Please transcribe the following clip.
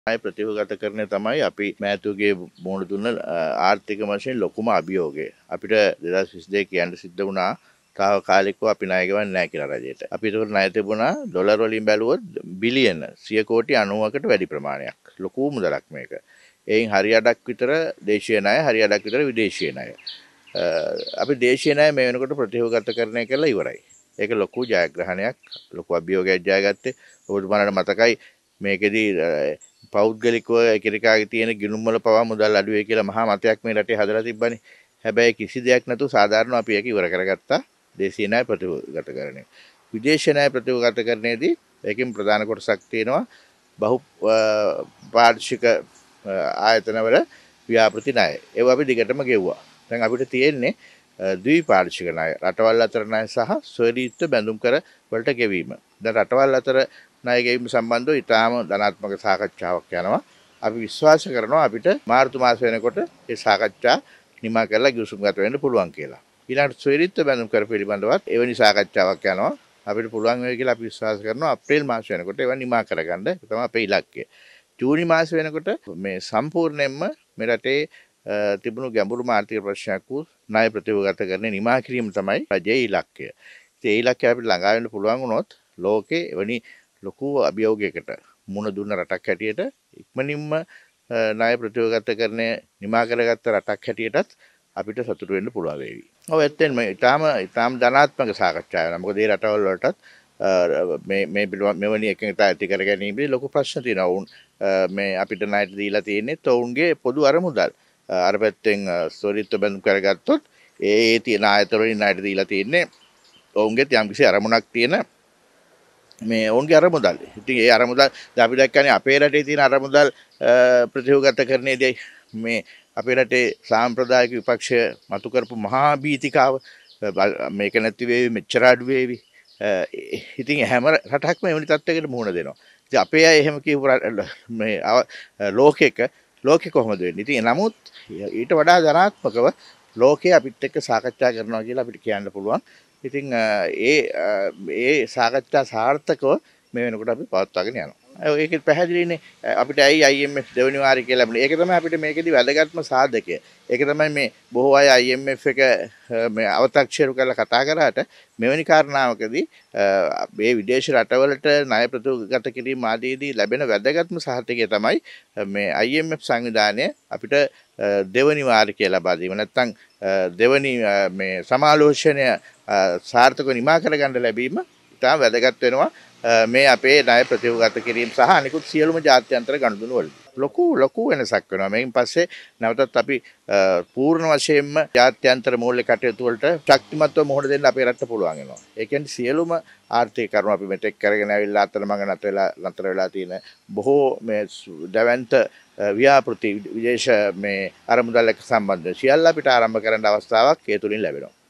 ණය ප්‍රතිවගතකරණය තමයි අපි මෑතුගේ මුහුණ දුන්න ආර්ථික වශයෙන් ලොකුම අභියෝගය. අපිට 2022 කියන්න සිද්ධ වුණා තාවකාලිකව අපි ණය ගෙවන්නේ නැහැ කියලා රජයට. අපි ඒකට ණය තිබුණා ඩොලර් වලින් බැලුවොත් බිලියන 100 කෝටි 90කට වැඩි ප්‍රමාණයක්. ලොකු මුදලක් මේක. එයින් හරි අඩක් විතර දේශීය ණය, හරි අඩක් විතර විදේශීය ණය. අපි දේශීය ණය මේ වෙනකොට ප්‍රතිවගතකරණය කරලා ඉවරයි. ඒක ලොකු ජයග්‍රහණයක්, ලොකු අභියෝගයක් ජයගත්තේ. ඔබතුමාලට මතකයි මේකෙදී පෞද්ගලිකව එකිනෙකාගේ තියෙන ගිණුම් වල පවා මුදල් අඩු වෙයි කියලා මහා මතයක් මේ රටේ හදලා තිබ්බනේ. හැබැයි කිසි දෙයක් නැතුව සාධාරණව අපි ඒක ඉවර කරගත්තා දේශීය ණය ප්‍රතිගතකරණය. විදේශීය ණය ප්‍රතිගතකරණයේදී ඒකෙන් ප්‍රධාන කොටසක් තියෙනවා බහු පාර්ශ්වික ආයතනවල ව්‍යාපෘති ණය. ඒව අපි දිගටම ගෙව්වා. දැන් අපිට තියෙන්නේ ද්විපාර්ශ්වික ණය. රටවල් අතර ණය සහ ස්වයංීත්ව බැඳුම් කර වලට ගෙවීම. දැන් රටවල් අතර ණය ගෙවීම සම්බන්ධව ඉතාම ධනාත්මක සාකච්ඡාවක් යනවා. අපි විශ්වාස කරනවා අපිට මාර්තු මාස වෙනකොට මේ සාකච්ඡා නිමා කරලා ගිවිසුම්ගත වෙන්න පුළුවන් කියලා. ඊළඟට ස්වයංීත්ව බැඳුම් කර පිළිබඳවත් එවැනි සාකච්ඡාවක් යනවා. අපිට පුළුවන් වෙයි කියලා අපි විශ්වාස කරනවා අප්‍රේල් මාස වෙනකොට ඒවා නිමා කරගන්න. ඒක තමයි අපේ ඉලක්කය. ජූනි මාස වෙනකොට මේ සම්පූර්ණයෙන්ම මේ රටේ තිබුණු ගැඹුරු ආර්ථික ප්‍රශ්නයක් වූ ණය ප්‍රතිවගතකරණය නිමා කිරීම තමයි රජයේ ඉලක්කය. ඉතින් ඒ ඉලක්කය අපිට ළඟා වෙන්න පුළුවන් වුණොත් ලෝකේ එවැනි ලොකු අභියෝගයකට මුහුණ දුන්න රටක් හැටියට ඉක්මනින්ම ණය ප්‍රතිවගතකරණය නිමා කරගත්ත රටක් හැටියටත් අපිට සතුටු වෙන්න පුළුවන් වේවි. ඔව් ඇත්තෙන්ම ඊටාම ධනාත්මක සාකච්ඡාවක් වෙනවා. මොකද මේ රටවල් වලටත් මෙවැනි එකඟතා ඇති කර ගැනීමේ ලොකු ප්‍රශ්න තියෙනවා. වුන් මේ අපිට ණයට දීලා තියෙන්නේ ඔවුන්ගේ පොදු අරමුදල්. අර පැත්තෙන් ස්වයංීත්ව බැඳුම් කරගත්තොත් ඒ තියෙන ආයතන වලින් ණයට දීලා තියෙන්නේ ඔවුන්ගේ යම්කිසි අරමුණක් තියෙන මේ ඔවුන්ගේ අරමුදල්. ඉතින් ඒ අරමුදල් දැන් අපි දැක්කනේ අපේ රටේ තියෙන අරමුදල් ප්‍රතිවගතකරණයේදී මේ අපේ රටේ සාම්ප්‍රදායික විපක්ෂය මතු කරපු මහා බීතිකාව මේක නැති වේවි මෙච්චර අඩු වේවි. ඉතින් හැම රටක්ම එවැනි තත්ත්වයකට මුහුණ දෙනවා. ඉතින් අපේ අය එහෙම කියපු මේ ලෝකෙ කොහොමද වෙන්නේ? ඉතින් නමුත් ඊට වඩා ධනාත්මකව ලෝකයේ අපිත් එක්ක සාකච්ඡා කරනවා කියලා අපිට කියන්න පුළුවන්. ඉතින් ඒ සාකච්ඡා සාර්ථකව මේ වෙනකොට අපි පවත්වාගෙන යනවා. ඒකෙත් පැහැදිලිනේ අපිට ඇයි IMF දෙවෙනි වාරේ කියලා ලැබුණේ. ඒක තමයි අපිට මේකෙදි වැදගත්ම සාධකය. ඒක තමයි මේ බොහෝ අය IMF එක මේ අව탁සිරු කරලා කතා කරාට මෙවැනි කාරණාවකදී මේ විදේශ රටවලට ණය ප්‍රතිගත කිරීම ආදීදී ලැබෙන වැදගත්ම සහතිකය තමයි මේ IMF සංවිධානය අපිට දෙවෙනි වාරේ කියලා ලබා දීම. නැත්නම් දෙවෙනි මේ සමාලෝචනය සාර්ථකව නිමා කරගන්න ලැබීම ඉතාම වැදගත් වෙනවා. මේ අපේ ණය ප්‍රතිවගත කිරීම සහ අනිකුත් සියලුම ජාත්‍යන්තර ගනුදෙනු වලදී ලොකු වෙනසක් වෙනවා. මේන් පස්සේ නැවතත් අපි පූර්ණ වශයෙන්ම ජාත්‍යන්තර මූල්‍ය කටයුතු වලට ශක්තිමත්ව මුහුණ දෙන්න අපේ රටට පුළුවන් වෙනවා. ඒ කියන්නේ සියලුම ආර්ථික කරුණු අපි මෙතෙක් කරගෙන ඇවිල්ලා අතරමඟ නතර වෙලා තියෙන බොහෝ මේ දැවැන්ත ව්‍යාපෘති විදේශ මේ අරමුදල් එක්ක සම්බන්ධ සියල්ල අපිට ආරම්භ කරන්න අවස්ථාවක් ඒ තුලින් ලැබෙනවා.